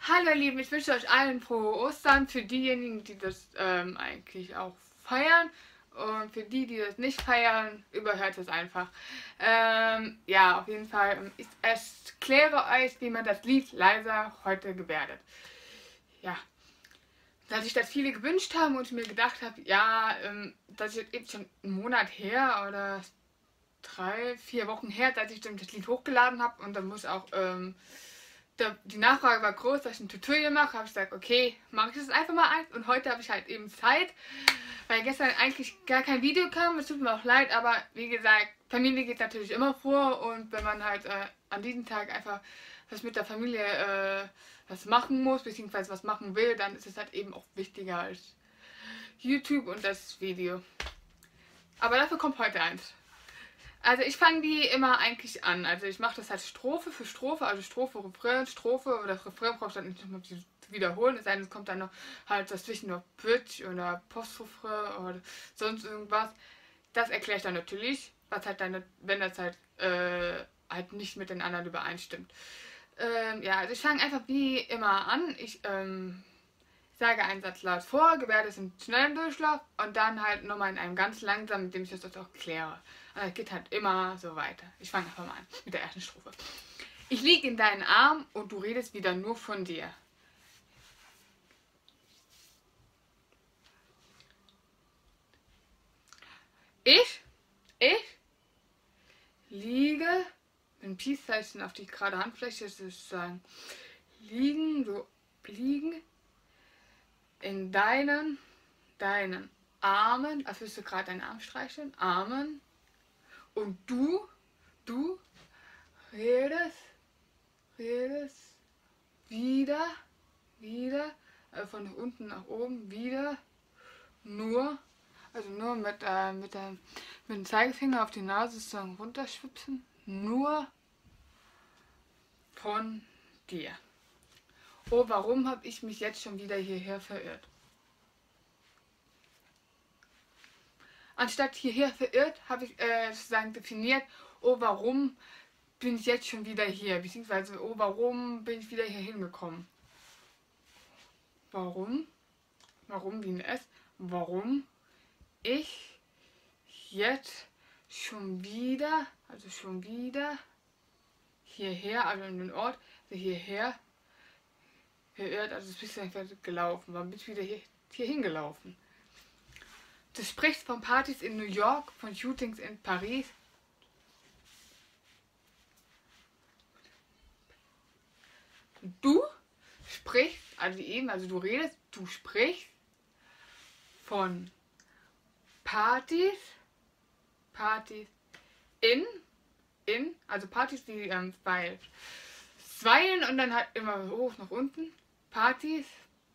Hallo ihr Lieben, ich wünsche euch allen frohe Ostern. Für diejenigen, die das eigentlich auch feiern und für die, die das nicht feiern, überhört es einfach. Ja, auf jeden Fall. Ich erkläre euch, wie man das Lied leiser heute gebärdet. Ja, dass sich das viele gewünscht haben und ich mir gedacht habe, ja, das ist jetzt schon einen Monat her oder 3, 4 Wochen her, dass ich das Lied hochgeladen habe und dann muss auch die Nachfrage war groß, dass ich ein Tutorial mache. Habe ich gesagt, okay, mache ich das einfach mal eins. Und heute habe ich halt eben Zeit, weil gestern eigentlich gar kein Video kam. Es tut mir auch leid, aber wie gesagt, Familie geht natürlich immer vor. Und wenn man halt an diesem Tag einfach was mit der Familie was machen muss, beziehungsweise was machen will, dann ist es halt eben auch wichtiger als YouTube und das Video. Aber dafür kommt heute eins. Also ich fange die immer eigentlich an. Also ich mache das halt Strophe für Strophe, also Strophe, Refrain, Strophe und das Refrain brauche ich dann nicht nochmal zu wiederholen. Es sei denn, es kommt dann noch halt dazwischen noch Bridge oder Postrefrain oder sonst irgendwas. Das erkläre ich dann natürlich, was halt dann, wenn das halt nicht mit den anderen übereinstimmt. Ja, also ich fange einfach wie immer an. Ich sage einen Satz laut vor, gebärde es im schnellen Durchlauf und dann halt nochmal in einem ganz langsamen, mit dem ich das auch kläre. Und das geht halt immer so weiter. Ich fange einfach mal an mit der ersten Strophe. Ich liege in deinen Arm und du redest wieder nur von dir. Ich liege, mit einem Peace-Zeichen auf die gerade Handfläche sozusagen, liegen in deinen Armen, als würdest du gerade deinen Arm streicheln, Armen. Und du redest wieder, von unten nach oben, wieder, nur, also nur mit dem Zeigefinger auf die Nase sozusagen runterschwipsen, nur von dir. Oh, warum habe ich mich jetzt schon wieder hierher verirrt? Anstatt hierher verirrt, habe ich sozusagen definiert, oh, warum bin ich jetzt schon wieder hier? Beziehungsweise, oh, warum bin ich wieder hier hingekommen? Warum? Warum wie ein S? Warum ich jetzt schon wieder, hierher, also in den Ort, also hierher verirrt, also bist du einfach gelaufen, warum bist du wieder hier hingelaufen? Du sprichst von Partys in New York, von Shootings in Paris. Du sprichst, also wie eben, also du sprichst von Partys in, also Partys, die bei Zweien und dann halt immer hoch nach unten. Partys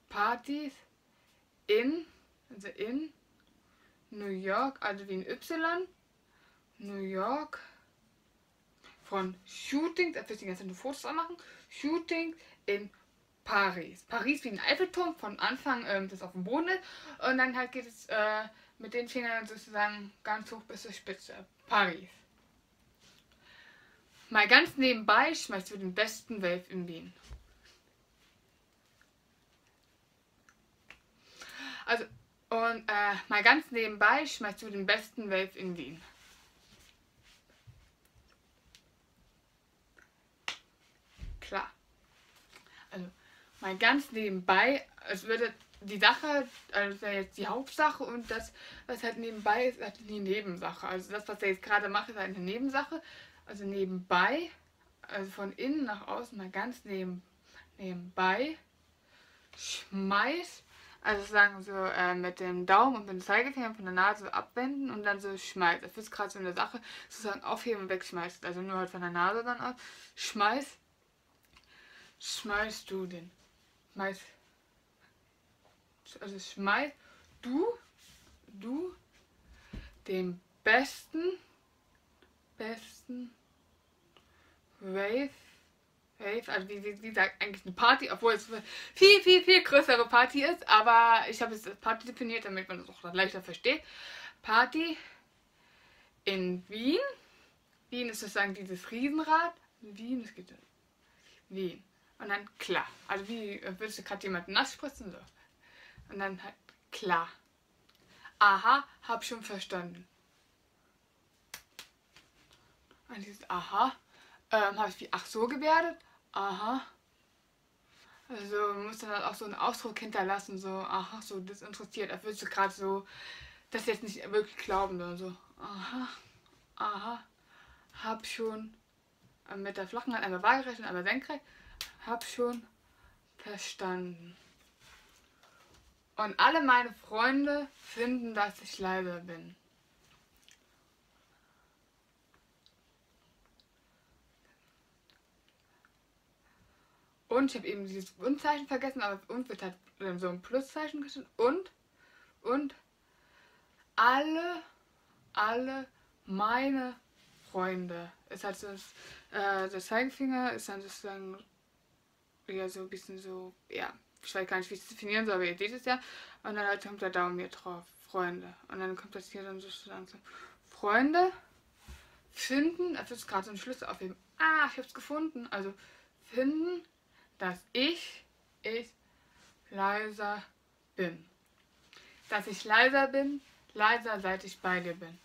in, also in New York, also wie ein Y, New York, von Shootings, da wirst du die ganze Zeit nur Fotos anmachen, Shootings in Paris. Paris wie ein Eiffelturm, von Anfang das auf dem Boden ist und dann halt geht es mit den Fingern sozusagen ganz hoch bis zur Spitze. Paris. Mal ganz nebenbei schmeißt du den besten Wave in Wien. Also, und mal ganz nebenbei schmeißt du den besten Wave in Wien. Klar. Also, mal ganz nebenbei, es würde die Sache, also das wäre jetzt die Hauptsache und das, was halt nebenbei ist, halt die Nebensache. Also das, was er jetzt gerade macht, ist halt eine Nebensache. Also nebenbei, also von innen nach außen mal ganz nebenbei, schmeiß, also sagen so mit dem Daumen und mit dem Zeigefinger von der Nase abwenden und dann so schmeiß. Das ist gerade so eine Sache, sozusagen aufheben und wegschmeißt. Also nur halt von der Nase dann aus. Schmeißt du den. Schmeißt du den besten Wave, also wie gesagt, eigentlich eine Party, obwohl es eine viel größere Party ist, aber ich habe jetzt Party definiert, damit man das auch leichter versteht. Party in Wien. Wien ist sozusagen dieses Riesenrad. Wien, es geht Wien. Und dann klar. Also wie würdest du gerade jemanden nass spritzen? So. Und dann halt klar. Aha, hab schon verstanden. Und dieses Aha, habe ich wie ach so gewertet. Aha. Also man muss dann halt auch so einen Ausdruck hinterlassen, so, aha, so das interessiert. Da würdest du gerade so das jetzt nicht wirklich glauben, sondern so, aha, aha, hab schon mit der flachen Hand einmal waagerecht und einmal senkrecht, hab schon verstanden. Und alle meine Freunde finden, dass ich leiser bin. Und ich habe eben dieses Und-Zeichen vergessen, aber und wird halt so ein Pluszeichen geschrieben. Und alle meine Freunde. Ist halt so der Zeigefinger ist dann sozusagen ja so ein bisschen so, ja, ich weiß gar nicht, wie ich es definieren soll, aber ihr seht es ja. Und dann halt kommt der Daumen hier drauf, Freunde. Und dann kommt das hier dann sozusagen so, Freunde finden, das ist gerade so ein Schlüssel aufheben. Ah, ich hab's gefunden. Also finden, dass ich leiser bin. Dass ich leiser bin, leiser seit ich bei dir bin.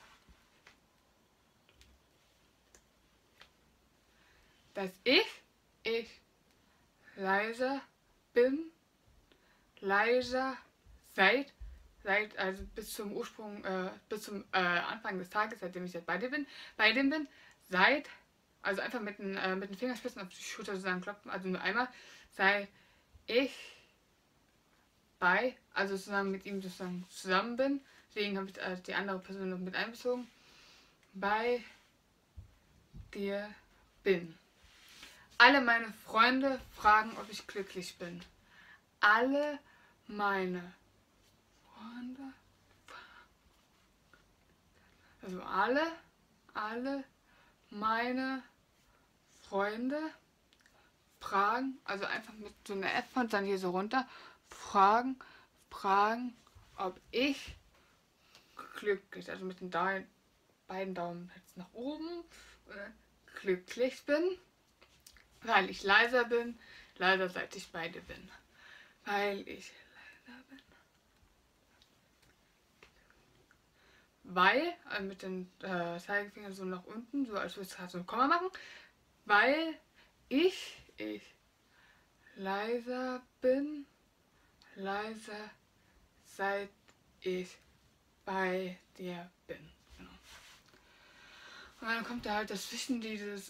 Dass ich leiser bin, leiser seit also bis zum Ursprung, bis zum Anfang des Tages, seitdem ich jetzt bei dem bin, seit, also einfach mit den Fingerspitzen auf die Schulter sozusagen klopfen, also nur einmal, sei ich also sozusagen mit ihm sozusagen zusammen bin, deswegen habe ich die andere Person noch mit einbezogen, bei dir bin. Alle meine Freunde fragen, ob ich glücklich bin. Alle meine Freunde, also alle meine Freunde fragen, also einfach mit so einer F und dann hier so runter, fragen, ob ich glücklich, also mit den beiden Daumen jetzt nach oben, glücklich bin, weil ich leiser bin, leiser seit ich bei dir bin. Weil ich leiser bin. Weil, also mit den Zeigefingern so nach unten, so als würdest du so ein Komma machen, weil ich leiser bin, leiser seit ich bei dir bin. Genau. Und dann kommt da halt dazwischen dieses,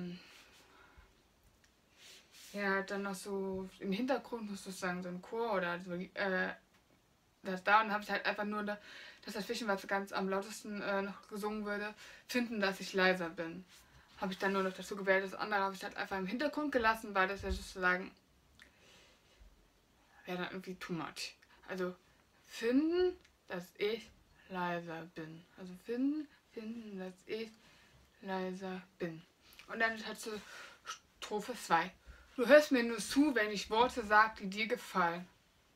ja, dann noch so im Hintergrund muss sozusagen so ein Chor oder so, das da und habe ich halt einfach nur das dazwischen, was ganz am lautesten noch gesungen würde, finden, dass ich leiser bin. Habe ich dann nur noch dazu gewählt. Das andere habe ich halt einfach im Hintergrund gelassen, weil das ja sozusagen wäre dann irgendwie too much. Also finden, dass ich leiser bin. Also finden, dass ich leiser bin. Und dann ist halt so Strophe 2. Du hörst mir nur zu, wenn ich Worte sage, die dir gefallen.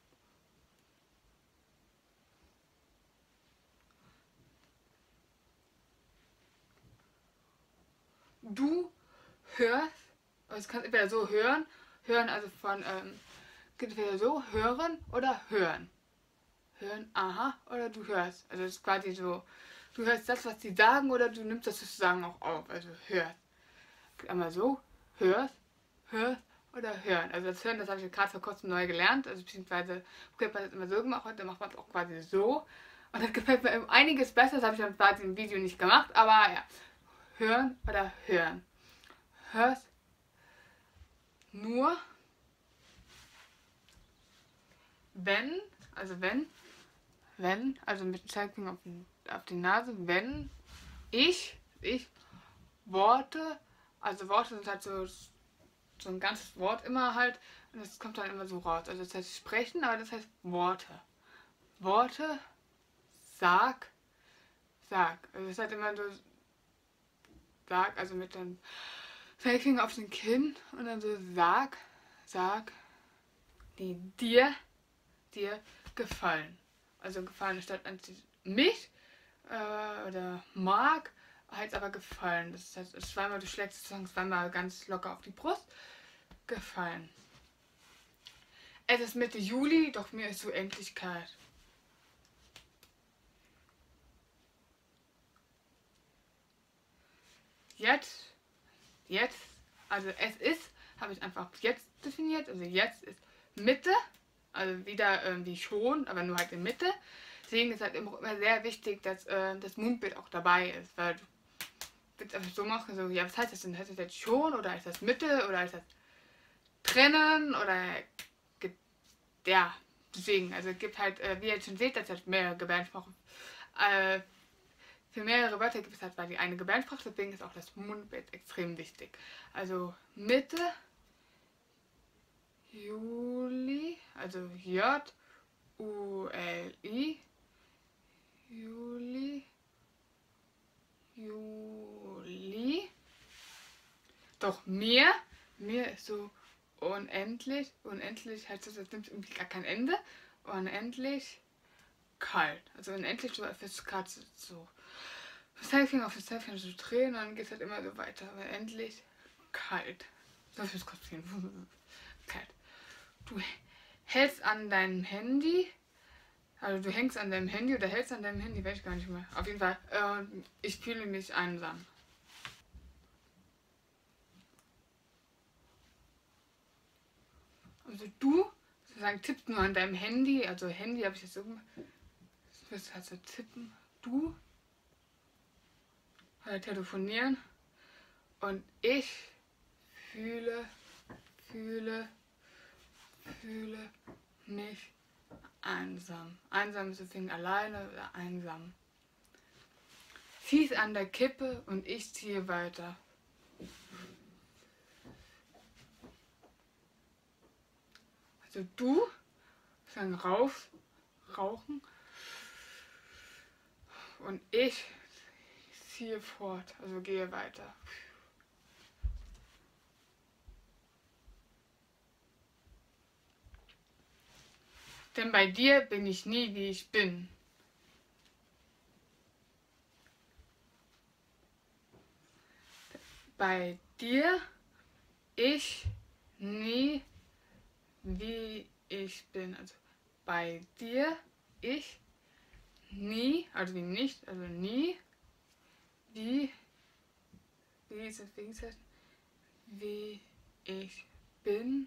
Du hörst, also es kannst entweder so hören also von, entweder so hören oder hören. Hören, aha, oder du hörst. Also es ist quasi so, du hörst das, was sie sagen, oder du nimmst das sozusagen auch auf. Also hörst. Einmal so, hörst oder hören. Also das Hören, das habe ich gerade vor kurzem neu gelernt. Also beziehungsweise, früher hat man das immer so gemacht, heute macht man es auch quasi so. Und das gefällt mir einiges besser, das habe ich dann quasi im Video nicht gemacht, aber ja. Hören oder hören. Hörst nur, wenn, also mit dem Zeigefinger auf die Nase, wenn ich Worte, also Worte sind halt so ein ganzes Wort immer halt, und das kommt dann immer so raus. Also das heißt sprechen, aber das heißt Worte. Worte, sag. Also das heißt immer so, sag, also mit dem Zeigefinger auf den Kinn und dann so sag, die dir gefallen. Also gefallen statt mich oder mag, heißt aber gefallen. Das heißt, zweimal, du schlägst sozusagen zweimal ganz locker auf die Brust. Gefallen. Es ist Mitte Juli, doch mir ist so endlich kalt. Jetzt, also es ist, habe ich einfach jetzt definiert, also jetzt ist Mitte, also wieder irgendwie schon, aber nur halt in Mitte. Deswegen ist halt immer sehr wichtig, dass das Mundbild auch dabei ist, weil du willst einfach so machen, so, ja, was heißt das denn? Heißt das jetzt schon oder ist das Mitte oder ist das trennen oder ja, deswegen, also es gibt halt, wie ihr jetzt schon seht, das hat mehrere Gebärdensprachen. Für mehrere Wörter gibt es halt die eine Gebärdensprache, deswegen ist auch das Mundbild extrem wichtig. Also Mitte Juli, also J-U-L-I, Juli. Doch mir ist so unendlich heißt das, es nimmt irgendwie gar kein Ende. Unendlich kalt. Also unendlich so fürs gerade so das Zeigefinger auf das Zeigefinger so drehen und dann geht es halt immer so weiter. Unendlich kalt. So fürs Kopfkissen. Kalt. Du hältst an deinem Handy. Also du hängst an deinem Handy oder hältst an deinem Handy, weiß ich gar nicht mehr. Auf jeden Fall, ich fühle mich einsam. Also du, sozusagen tippst nur an deinem Handy, also Handy habe ich jetzt so gemacht. Du wirst halt so tippen. Du oder telefonieren und ich fühle mich einsam. Einsam ist deswegen alleine oder einsam. Sie ist an der Kippe und ich ziehe weiter. Also du, dann rauchen und ich ziehe fort, also gehe weiter. Denn bei dir bin ich nie, wie ich bin. Bei dir ich nie, wie ich bin. Also bei dir ich nie, also wie nicht, also nie, wie ist das, wie ich bin,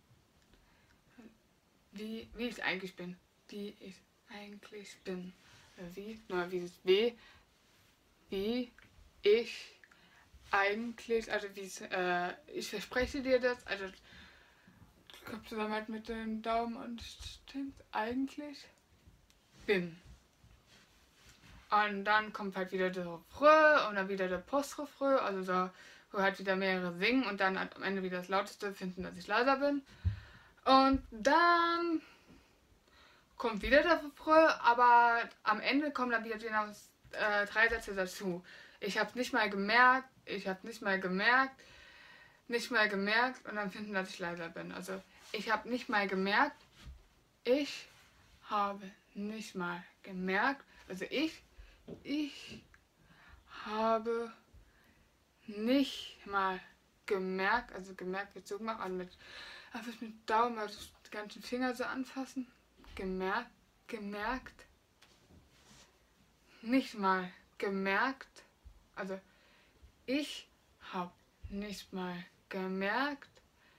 wie ich eigentlich bin, wie ich eigentlich bin, wie ist wie ich eigentlich, also wie ich verspreche dir das, also ich komme zusammen halt mit dem Daumen und stimmt eigentlich bin. Und dann kommt halt wieder der Refrain und dann wieder der Postrefrain, also so, wo halt wieder mehrere singen und dann am Ende wieder das Lauteste finden, dass ich leiser bin. Und dann kommt wieder der Refrain, aber am Ende kommen dann wieder genau 3 Sätze dazu. Ich habe nicht mal gemerkt und dann finden, dass ich leiser bin. Also ich habe nicht mal gemerkt, also ich habe nicht mal gemerkt, also gemerkt wird so gemacht, also einfach mit Daumen, also die ganzen Finger so anfassen, gemerkt, nicht mal gemerkt, also ich habe nicht mal gemerkt.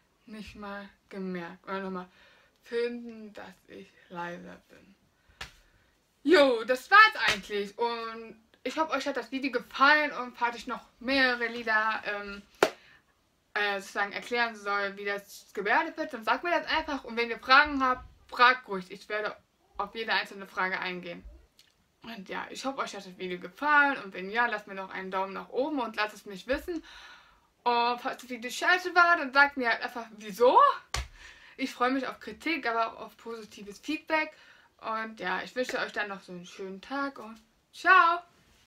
Oder nochmal finden, dass ich leiser bin. Jo, das war's eigentlich. Und ich hoffe, euch hat das Video gefallen und falls ich noch mehrere Lieder sozusagen erklären soll, wie das gewertet wird, dann sagt mir das einfach. Und wenn ihr Fragen habt, fragt ruhig. Ich werde auf jede einzelne Frage eingehen. Und ja, ich hoffe, euch hat das Video gefallen. Und wenn ja, lasst mir noch einen Daumen nach oben und lasst es mich wissen. Und falls das Video scheiße war, dann sagt mir halt einfach, wieso. Ich freue mich auf Kritik, aber auch auf positives Feedback. Und ja, ich wünsche euch dann noch so einen schönen Tag und ciao!